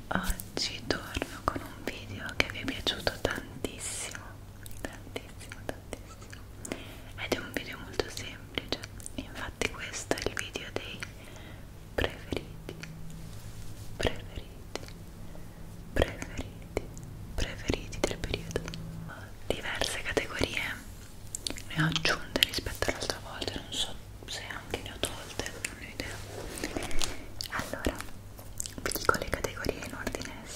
Oggi torno con un video che vi è piaciuto tantissimo, tantissimo, tantissimo, ed è un video molto semplice. Infatti questo è il video dei preferiti, preferiti, preferiti, preferiti del periodo. Ho diverse categorie, ne ho aggiunte rispetto all'altra volta, non so se anche ne ho tolte, non ho idea. Allora, vi dico le categorie in ordine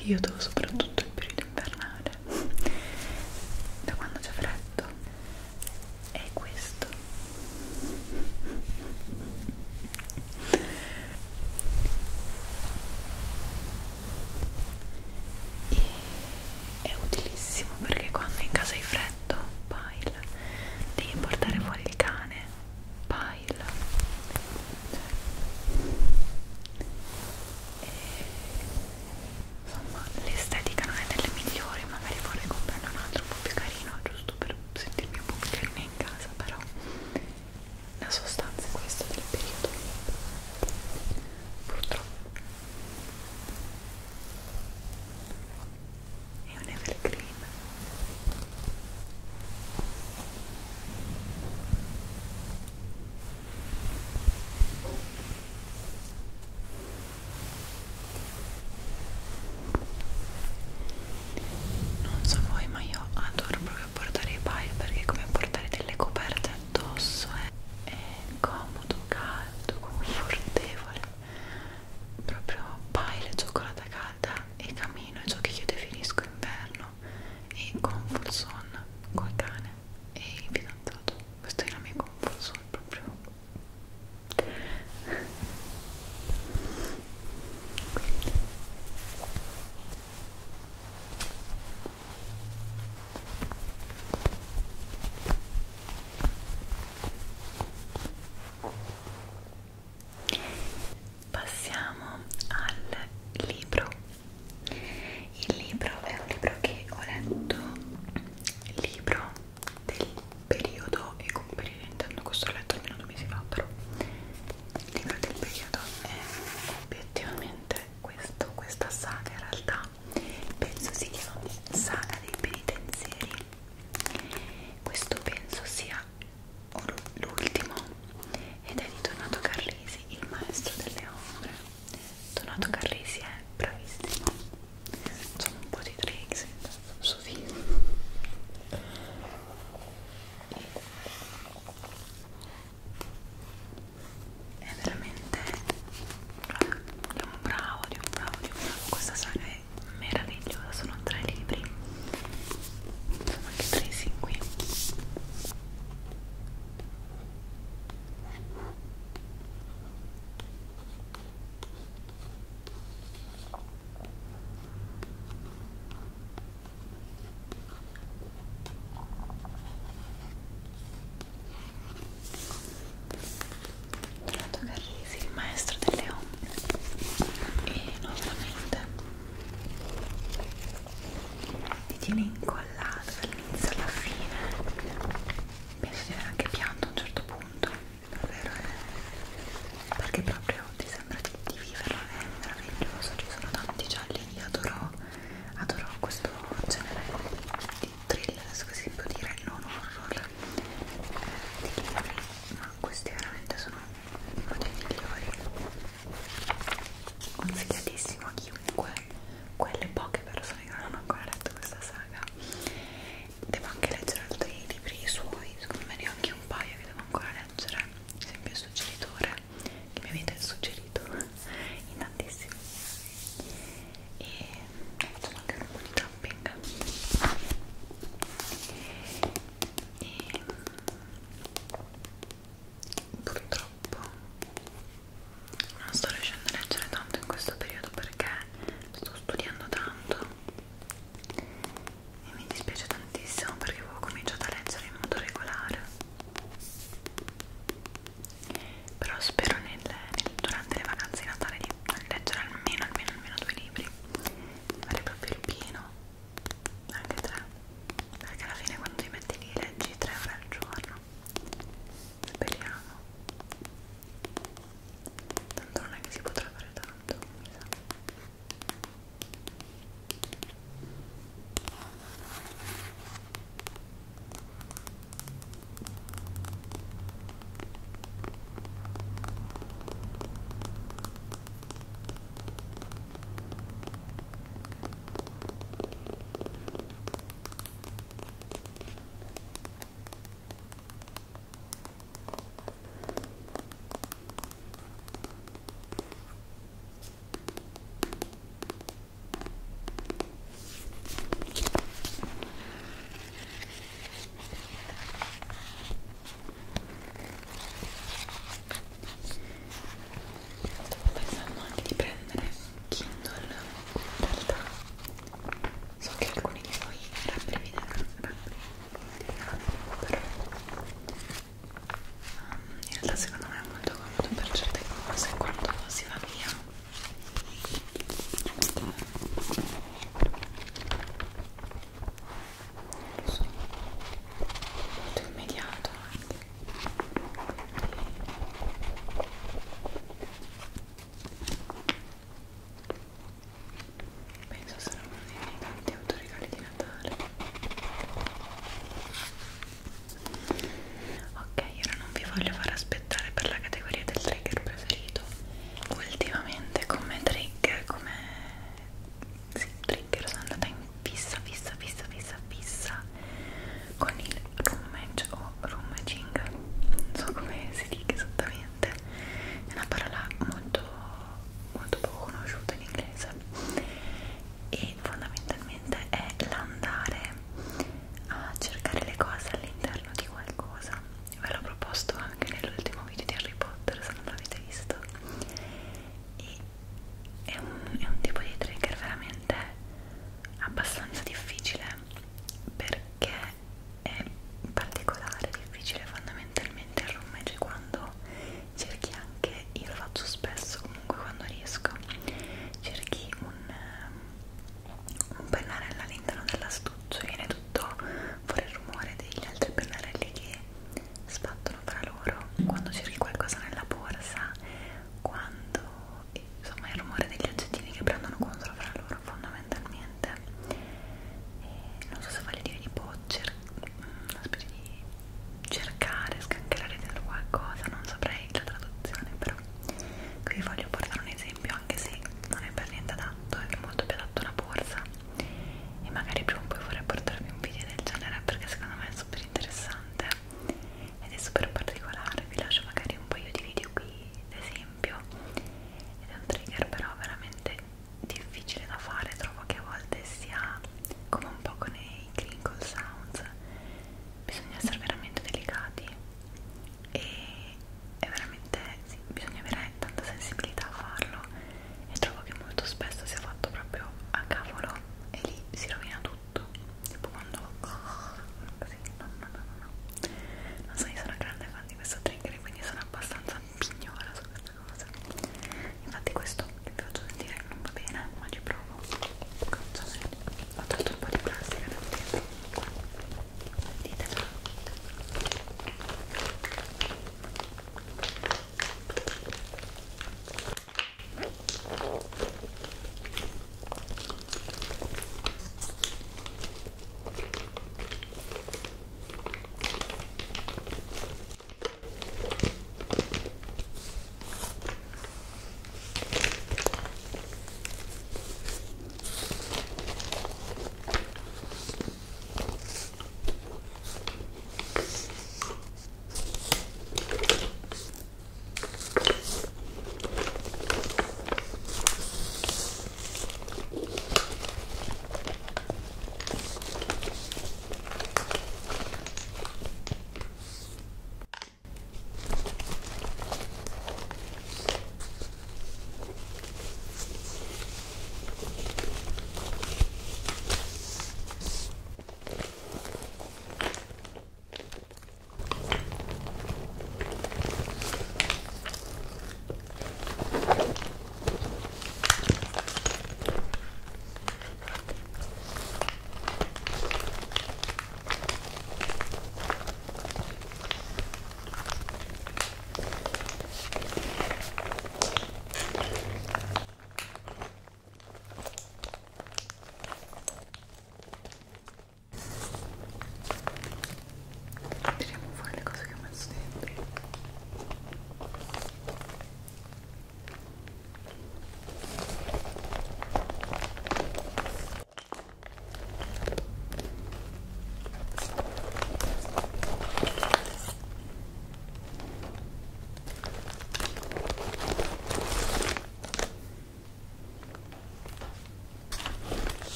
periodo, soprattutto il periodo invernale, da quando c'è freddo, è questo. E è utilissimo perché quando in casa hai freddo, pile, devi portare fuori il cane, pile, e, insomma, l'estetica non è delle migliori, magari vorrei comprare un altro un po' più carino, giusto per sentirmi un po' più carina in casa, però la sostanza è questa del periodo, purtroppo. È un evergreen. Non so voi, ma io adoro proprio portare i pile perché è come portare delle coperte addosso, è comodo, caldo, confortevole, proprio pile, cioccolata calda e camino, è ciò che io definisco inverno, e comfort zone col cane e il fidanzato. Questa è la mia comfort zone proprio. Quindi passiamo al libro. Il libro è un libro che ho letto, il libro del periodo, e con periodo intendo questo l'ho letto almeno 2 mesi fa, però il libro del periodo è obiettivamente questo, questa saga. In realtà penso si chiami Saga dei penitenzieri. Questo penso sia l'ultimo ed è di Donato Carrisi, il maestro delle ombre. Donato Carrisi è bravissimo, sono un po' di tricks sul suo film. È veramente di un bravo, di un bravo, di un bravo. Questa saga è meravigliosa, sono 3 libri, sono anche tracing qui. Donato Carrisi, il maestro delle ombre, e nuovamente mi tiene incollato dall'inizio alla fine. Penso di aver anche pianto a un certo punto, davvero, perché proprio ti sembra di viverlo, è meraviglioso. Ci sono tanti gialli, io adoro questo genere di thriller, se così si può dire, non horror, di libri, ma questi veramente sono uno dei migliori, consigliatissimo a chiunque, quelle poche persone che non hanno ancora letto questa saga. Devo anche leggere altri libri suoi, secondo me ne ho anche un paio che devo ancora leggere, ad esempio Il Suggeritore, che mi avete suggerito in tantissimi, e facciamo anche un po' di tapping. E purtroppo non sto riuscendo a leggere tanto in questo periodo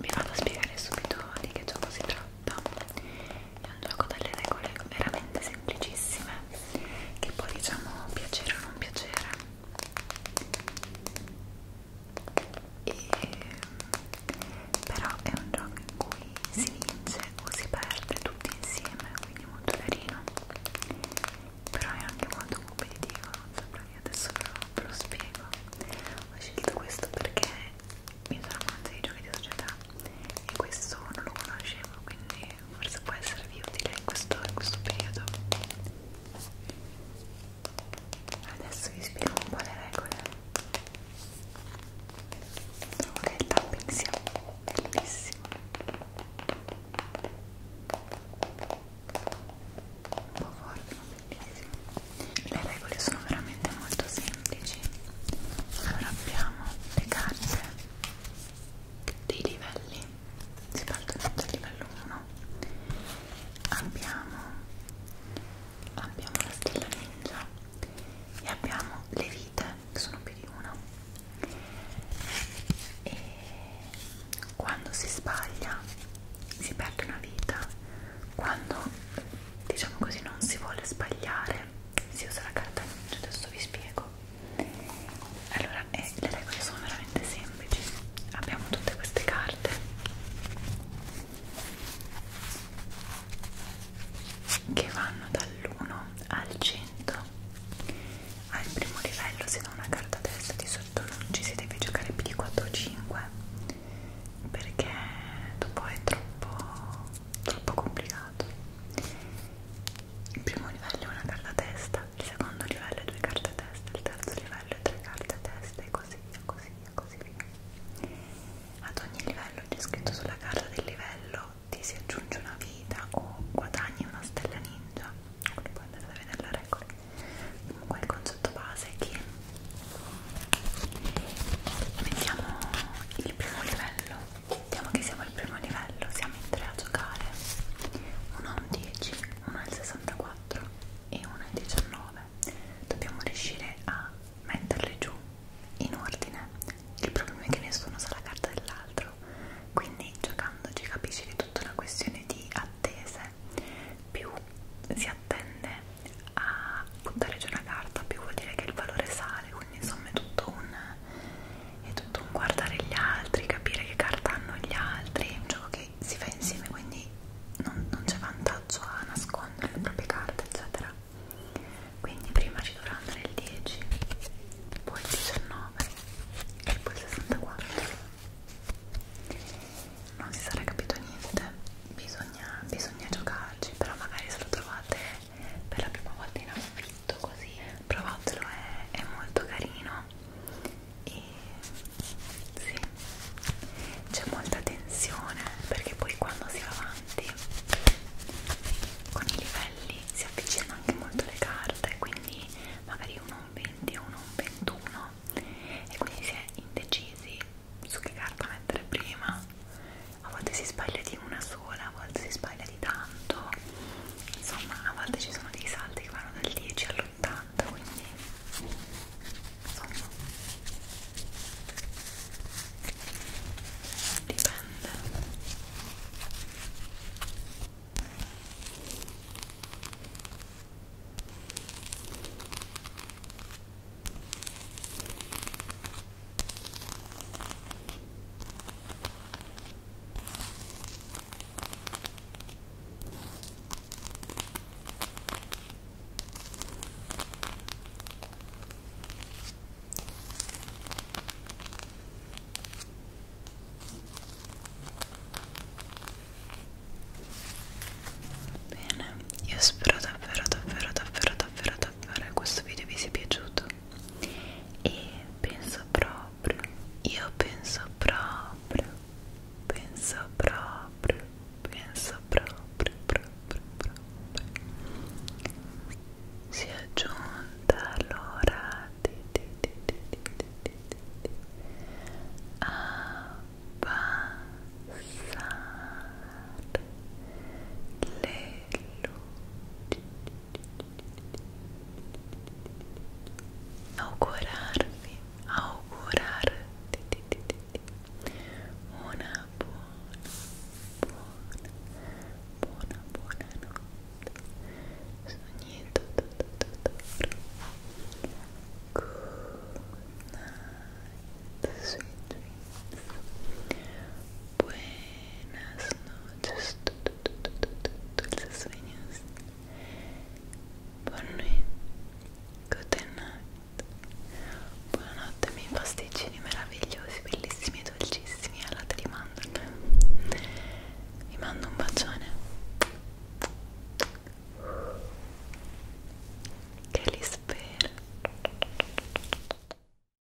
vado